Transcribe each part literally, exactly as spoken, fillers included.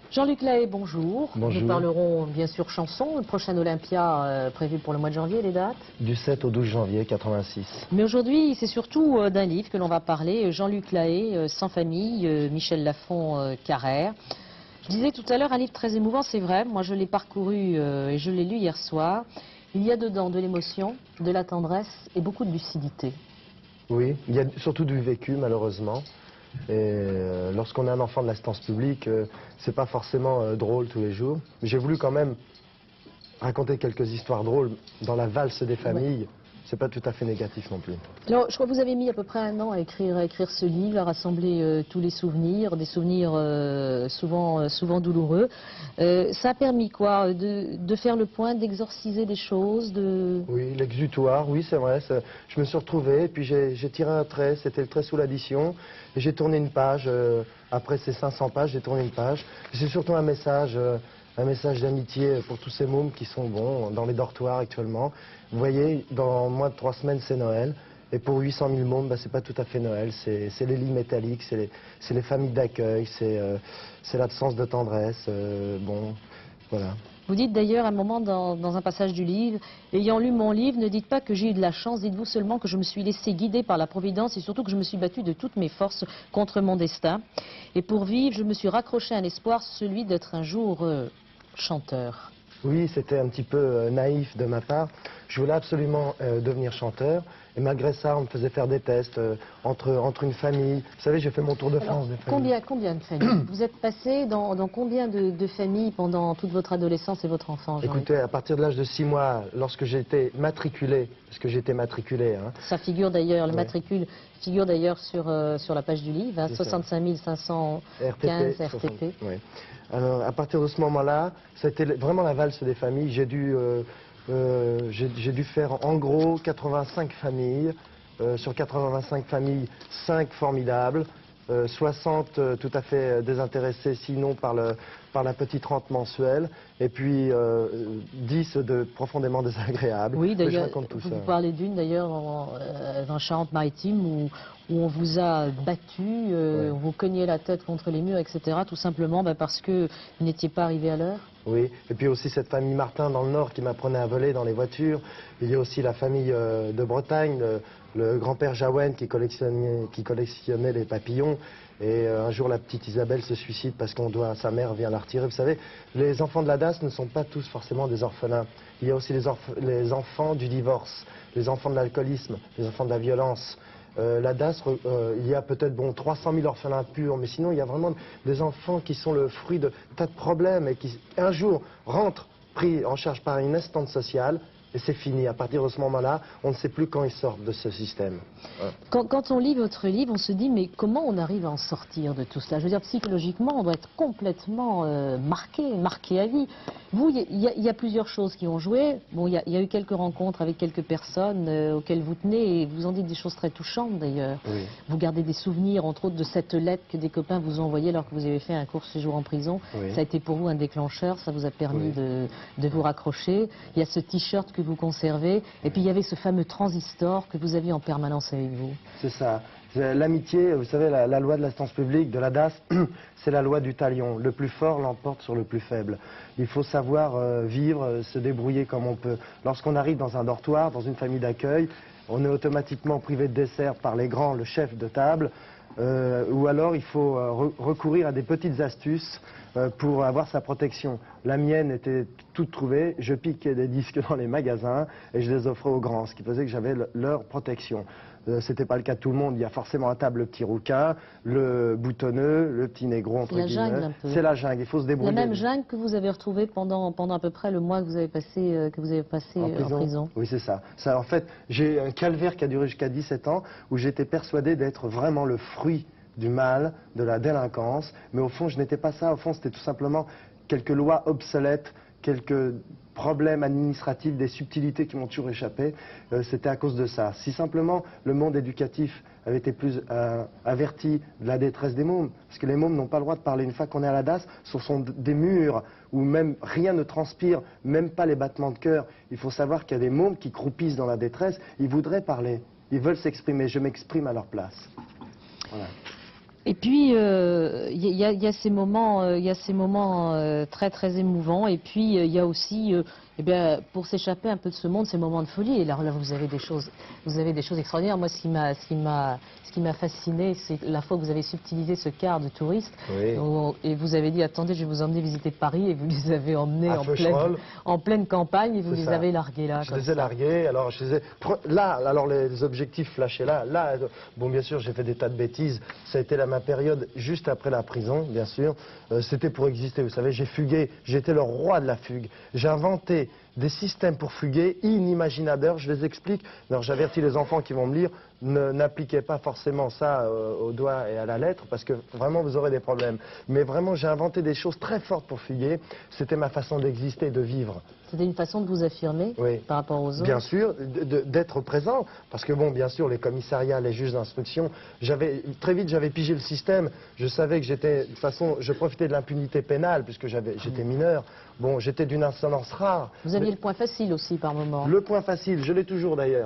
Jean-Luc Lahaye, bonjour. Bonjour. Nous parlerons bien sûr chanson, le prochain Olympia euh, prévu pour le mois de janvier, les dates? Du sept au douze janvier quatre-vingt-six. Mais aujourd'hui, c'est surtout euh, d'un livre que l'on va parler, Jean-Luc Lahaye, euh, Sans famille, euh, Michel Lafon-Carrère. Je disais tout à l'heure, un livre très émouvant, c'est vrai. Moi, je l'ai parcouru euh, et je l'ai lu hier soir. Il y a dedans de l'émotion, de la tendresse et beaucoup de lucidité. Oui, il y a surtout du vécu, malheureusement. Et euh, lorsqu'on est un enfant de l'assistance publique, euh, c'est pas forcément euh, drôle tous les jours. Mais j'ai voulu quand même raconter quelques histoires drôles dans la valse des familles. Ouais. C'est pas tout à fait négatif non plus. Alors, je crois que vous avez mis à peu près un an à écrire, à écrire ce livre, à rassembler euh, tous les souvenirs, des souvenirs euh, souvent, euh, souvent douloureux. Euh, ça a permis quoi de, de faire le point, d'exorciser des choses de... Oui, l'exutoire, oui c'est vrai. Je me suis retrouvé, et puis j'ai tiré un trait, c'était le trait sous l'addition, et j'ai tourné une page. Euh, après ces cinq cents pages, j'ai tourné une page. C'est surtout un message... Euh, un message d'amitié pour tous ces mômes qui sont bons dans les dortoirs actuellement. Vous voyez, dans moins de trois semaines, c'est Noël. Et pour huit cent mille mômes, bah, c'est pas tout à fait Noël. C'est les lits métalliques, c'est les, les familles d'accueil, c'est euh, l'absence de tendresse. Euh, bon, voilà. Vous dites d'ailleurs à un moment dans, dans un passage du livre, « Ayant lu mon livre, ne dites pas que j'ai eu de la chance, dites-vous seulement que je me suis laissé guider par la Providence et surtout que je me suis battu de toutes mes forces contre mon destin. Et pour vivre, je me suis raccroché à un espoir, celui d'être un jour euh, chanteur. » Oui, c'était un petit peu euh, naïf de ma part. Je voulais absolument euh, devenir chanteur. Et malgré ça, on me faisait faire des tests euh, entre, entre une famille. Vous savez, j'ai fait mon tour de France des familles. Combien, combien de familles? Vous êtes passé dans, dans combien de, de familles pendant toute votre adolescence et votre enfance? Écoutez, à partir de l'âge de six mois, lorsque j'étais matriculé, parce que j'étais matriculé... Hein, ça figure d'ailleurs, le ouais. matricule figure d'ailleurs sur, euh, sur la page du livre, hein, soixante-cinq mille cinq cent quinze R T P. Oui. Alors, à partir de ce moment-là, c'était vraiment la valse des familles. J'ai dû... Euh, Euh, j'ai dû faire en gros quatre-vingt-cinq familles, euh, sur quatre-vingt-cinq familles, cinq formidables, euh, soixante euh, tout à fait désintéressées sinon par, le, par la petite rente mensuelle, et puis euh, dix de profondément désagréables. Oui, d'ailleurs, vous, vous parlez d'une d'ailleurs dans, euh, dans Charente-Maritime où, où on vous a battu, euh, ouais. On vous cognait la tête contre les murs, et cetera, tout simplement bah, parce que vous n'étiez pas arrivé à l'heure. Oui, et puis aussi cette famille Martin dans le Nord qui m'apprenait à voler dans les voitures. Il y a aussi la famille euh, de Bretagne, le, le grand-père Jaouen qui collectionnait, qui collectionnait les papillons. Et euh, un jour, la petite Isabelle se suicide parce qu'on doit, sa mère vient la retirer. Vous savez, les enfants de la D A S ne sont pas tous forcément des orphelins. Il y a aussi les, les enfants du divorce, les enfants de l'alcoolisme, les enfants de la violence. Euh, la D A S, euh, il y a peut-être bon, trois cent mille orphelins purs, mais sinon il y a vraiment des enfants qui sont le fruit de tas de problèmes et qui un jour rentrent pris en charge par une assistante sociale et c'est fini. À partir de ce moment-là, on ne sait plus quand ils sortent de ce système. Ouais. Quand, quand on lit votre livre, on se dit mais comment on arrive à en sortir de tout cela? Je veux dire, psychologiquement, on doit être complètement euh, marqué, marqué à vie. Vous, il y, y, y a plusieurs choses qui ont joué. Bon, il y, y a eu quelques rencontres avec quelques personnes euh, auxquelles vous tenez et vous en dites des choses très touchantes d'ailleurs. Oui. Vous gardez des souvenirs, entre autres, de cette lettre que des copains vous ont envoyée alors que vous avez fait un court séjour en prison. Oui. Ça a été pour vous un déclencheur, ça vous a permis Oui. de, de vous raccrocher. Il y a ce t-shirt que vous conservez et puis il y avait ce fameux transistor que vous aviez en permanence avec vous. C'est ça. L'amitié, vous savez, la, la loi de l'assistance publique, de la D A S, c'est la loi du talion. Le plus fort l'emporte sur le plus faible. Il faut savoir euh, vivre, euh, se débrouiller comme on peut. Lorsqu'on arrive dans un dortoir, dans une famille d'accueil, on est automatiquement privé de dessert par les grands, le chef de table. Euh, ou alors il faut euh, re recourir à des petites astuces euh, pour avoir sa protection. La mienne était toute trouvée, je piquais des disques dans les magasins et je les offrais aux grands, ce qui faisait que j'avais le, leur protection. Euh, C'était pas le cas de tout le monde, il y a forcément à table le petit rouquin, le boutonneux, le petit négro entre guillemets. C'est la jungle, il faut se débrouiller. La même jungle que vous avez retrouvée pendant, pendant à peu près le mois que vous avez passé, euh, que vous avez passé en prison. En prison. Oui, c'est ça. ça. En fait, j'ai un calvaire qui a duré jusqu'à dix-sept ans où j'étais persuadé d'être vraiment le fruit du mal, de la délinquance, mais au fond je n'étais pas ça, au fond c'était tout simplement quelques lois obsolètes, quelques problèmes administratifs, des subtilités qui m'ont toujours échappé, euh, c'était à cause de ça. Si simplement le monde éducatif avait été plus euh, averti de la détresse des mômes, parce que les mômes n'ont pas le droit de parler une fois qu'on est à la D A S, ce sont des murs où même rien ne transpire, même pas les battements de cœur. Il faut savoir qu'il y a des mômes qui croupissent dans la détresse, ils voudraient parler, ils veulent s'exprimer, je m'exprime à leur place. Voilà. Et puis, il euh, y, y, y a ces moments, il euh, y a ces moments euh, très très émouvants. Et puis, il euh, y a aussi, euh, eh bien, pour s'échapper un peu de ce monde, ces moments de folie. Et là, là vous avez des choses, vous avez des choses extraordinaires. Moi, ce qui m'a, ce qui m'a, ce qui m'a fasciné, c'est la fois que vous avez subtilisé ce quart de touristes. Oui. Où, et vous avez dit, attendez, je vais vous emmener visiter Paris. Et vous les avez emmenés en pleine, en pleine campagne. Et vous les ça. avez largués là. Je les ai largués. Alors, je les ai... là, alors les objectifs flashés là, là. Bon, bien sûr, j'ai fait des tas de bêtises. Ça a été la ma période juste après la prison, bien sûr. Euh, C'était pour exister, vous savez, j'ai fugué, j'étais le roi de la fugue. J'ai inventé des systèmes pour fuguer inimaginables. Je les explique. Alors j'avertis les enfants qui vont me lire, n'appliquez pas forcément ça euh, au doigt et à la lettre, parce que vraiment vous aurez des problèmes. Mais vraiment, j'ai inventé des choses très fortes pour fuguer. C'était ma façon d'exister, de vivre. C'était une façon de vous affirmer oui. par rapport aux autres. Bien sûr, d'être présent, parce que bon, bien sûr, les commissariats, les juges d'instruction, j'avais très vite j'avais pigé le système. Je savais que j'étais, de toute façon, je profitais de l'impunité pénale puisque j'avais, j'étais mineur. Bon, j'étais d'une insolence rare. Vous aviez mais... le point facile aussi par moment. Le point facile, je l'ai toujours d'ailleurs.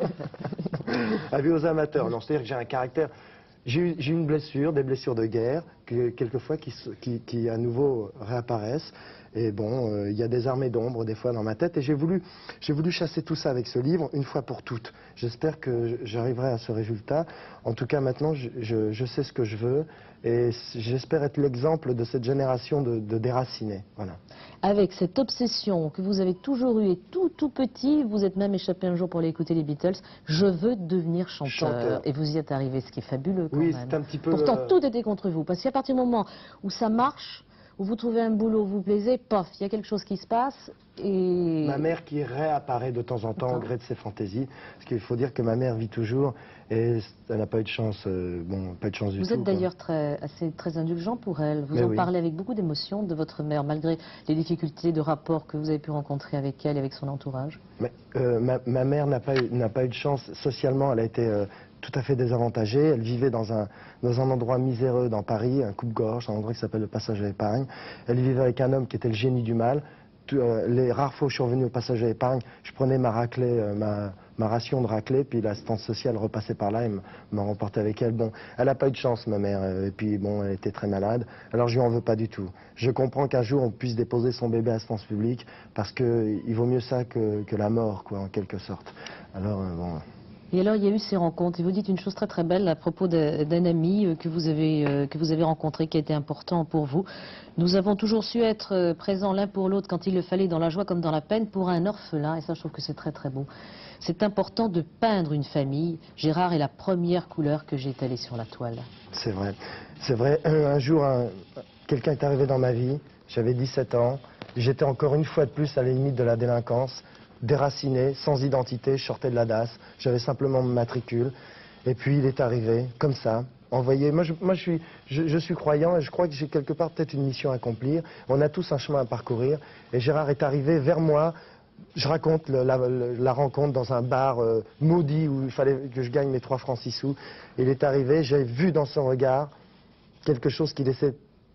Avis aux amateurs. Non, c'est-à-dire que j'ai un caractère. J'ai eu, eu une blessure, des blessures de guerre, que, quelquefois qui, qui, qui à nouveau réapparaissent. Et bon, il euh, y a des armées d'ombre des fois dans ma tête. Et j'ai voulu, j'ai voulu chasser tout ça avec ce livre, une fois pour toutes. J'espère que j'arriverai à ce résultat. En tout cas, maintenant, je, je, je sais ce que je veux. Et j'espère être l'exemple de cette génération de, de déracinés. Voilà. Avec cette obsession que vous avez toujours eue et tout, tout petit, vous êtes même échappé un jour pour aller écouter les Beatles. Je veux devenir chanteur. chanteur. Et vous y êtes arrivé, ce qui est fabuleux quand oui, même. c'est un petit peu... Pourtant, euh... tout était contre vous. Parce qu'à partir du moment où ça marche, où vous trouvez un boulot, vous plaisez, pof, il y a quelque chose qui se passe et... Ma mère qui réapparaît de temps en temps au gré de ses fantaisies, parce qu'il faut dire que ma mère vit toujours et elle n'a pas eu de chance, euh, bon, pas eu de chance du vous tout. Vous êtes d'ailleurs très, assez, très indulgent pour elle, vous Mais en oui. parlez avec beaucoup d'émotion de votre mère, malgré les difficultés de rapport que vous avez pu rencontrer avec elle et avec son entourage. Mais, euh, ma, ma mère n'a pas, pas eu de chance, socialement elle a été... Euh, tout à fait désavantagée. Elle vivait dans un, dans un endroit miséreux dans Paris, un coupe-gorge, un endroit qui s'appelle le Passage à l'Épargne. Elle vivait avec un homme qui était le génie du mal. Tout, euh, les rares fois où je suis revenu au Passage à l'Épargne, je prenais ma raclée, euh, ma, ma ration de raclée, puis l'assistance sociale repassait par là et m'a remporté avec elle. Bon, elle n'a pas eu de chance, ma mère, euh, et puis bon, elle était très malade. Alors je lui en veux pas du tout. Je comprends qu'un jour on puisse déposer son bébé à assistance publique, parce qu'il vaut mieux ça que, que la mort, quoi, en quelque sorte. Alors, euh, bon... Et alors, il y a eu ces rencontres. Et vous dites une chose très très belle à propos d'un ami que vous avez euh, que vous avez rencontré, qui a été important pour vous. Nous avons toujours su être présents l'un pour l'autre quand il le fallait, dans la joie comme dans la peine, pour un orphelin. Et ça, je trouve que c'est très très beau. C'est important de peindre une famille. Gérard est la première couleur que j'ai étalée sur la toile. C'est vrai. C'est vrai. Un, un jour, un, quelqu'un est arrivé dans ma vie. J'avais dix-sept ans. J'étais encore une fois de plus à la limite de la délinquance. Déraciné, sans identité, je sortais de la D A S, j'avais simplement mon matricule, et puis il est arrivé, comme ça, envoyé. Moi, je, moi, je, suis, je, je suis croyant, et je crois que j'ai quelque part peut-être une mission à accomplir. On a tous un chemin à parcourir, et Gérard est arrivé vers moi. Je raconte le, la, le, la rencontre dans un bar euh, maudit où il fallait que je gagne mes trois francs six sous. Il est arrivé, j'ai vu dans son regard quelque chose qui laissait,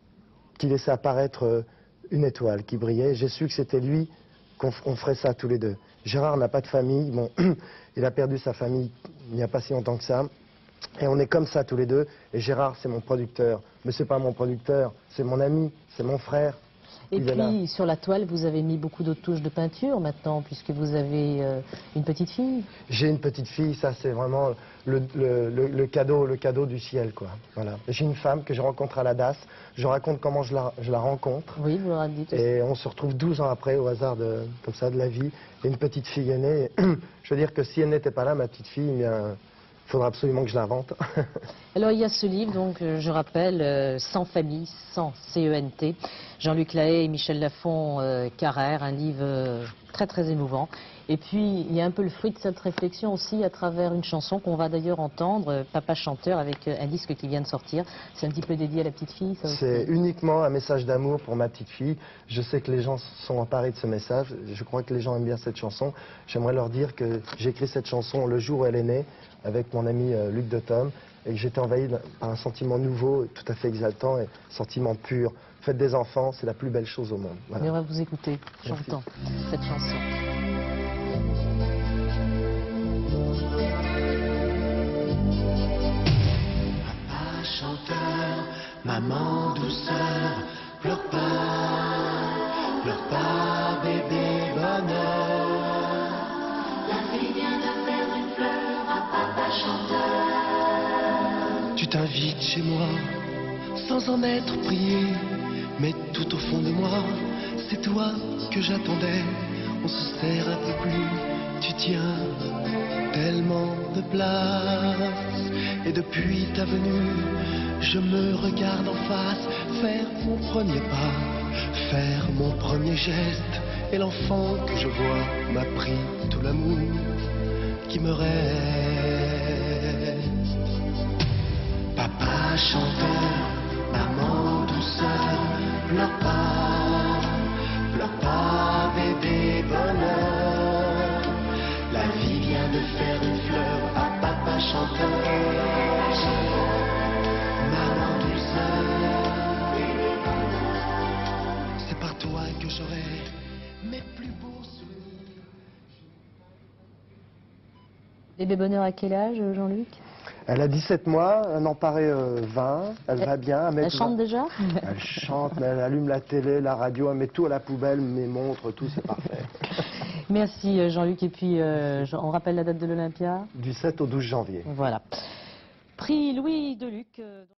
qui laissait apparaître euh, une étoile qui brillait. J'ai su que c'était lui, qu'on ferait ça tous les deux. Gérard n'a pas de famille, bon, il a perdu sa famille il n'y a pas si longtemps que ça, et on est comme ça tous les deux, et Gérard c'est mon producteur, mais c'est pas mon producteur, c'est mon ami, c'est mon frère. Et puis sur la toile vous avez mis beaucoup d'autres touches de peinture maintenant, puisque vous avez euh, une petite fille. J'ai une petite fille, ça c'est vraiment le, le, le, le, cadeau, le cadeau du ciel, quoi. Voilà. J'ai une femme que je rencontre à la D A S, je raconte comment je la, je la rencontre. Oui, vous l'aurez dit. Et on se retrouve douze ans après, au hasard de, comme ça, de la vie, et une petite fille est née. Je veux dire que si elle n'était pas là, ma petite fille, eh bien, il faudra absolument que je l'invente. Alors il y a ce livre, donc euh, je rappelle, euh, Sans famille, sans C E N T, Jean-Luc Lahaye et Michel Lafon euh, Carrère, un livre euh, très très émouvant. Et puis il y a un peu le fruit de cette réflexion aussi à travers une chanson qu'on va d'ailleurs entendre, euh, Papa chanteur, avec euh, un disque qui vient de sortir. C'est un petit peu dédié à la petite fille, ça aussi. C'est uniquement un message d'amour pour ma petite fille. Je sais que les gens sont emparés de ce message. Je crois que les gens aiment bien cette chanson. J'aimerais leur dire que j'ai écrit cette chanson le jour où elle est née, avec mon ami euh, Luc de Tom, et que j'étais envahi par un sentiment nouveau, tout à fait exaltant, et sentiment pur. Faites des enfants, c'est la plus belle chose au monde. Voilà. Et on va vous écouter, chantant cette chanson. Papa chanteur. Maman douceur, pleure pas, pleure pas bébé bonheur. La vie vient de faire une fleur à papa chanteur. Tu t'invites chez moi, sans en être prié, mais tout au fond de moi, c'est toi que j'attendais. On se serre un peu plus, tu tiens tellement de place. Et depuis ta venue, je me regarde en face, faire mon premier pas, faire mon premier geste. Et l'enfant que je vois m'a pris tout l'amour qui me reste. Papa chanteur, maman douceur, pleure pas, pleure pas bébé bonheur. La vie vient de faire une fleur à papa chanteur. Maman douceur, c'est par toi que j'aurai mes plus beaux souvenirs. Bébé bonheur à quel âge, Jean-Luc? Elle a dix-sept mois, un en paraît euh, vingt, elle, elle va bien. Elle chante déjà? Elle chante, mais elle allume la télé, la radio, elle met tout à la poubelle, mes montres, tout, c'est parfait. Merci Jean-Luc, et puis euh, on rappelle la date de l'Olympia? Du sept au douze janvier. Voilà. Prix Louis Deluc. Euh...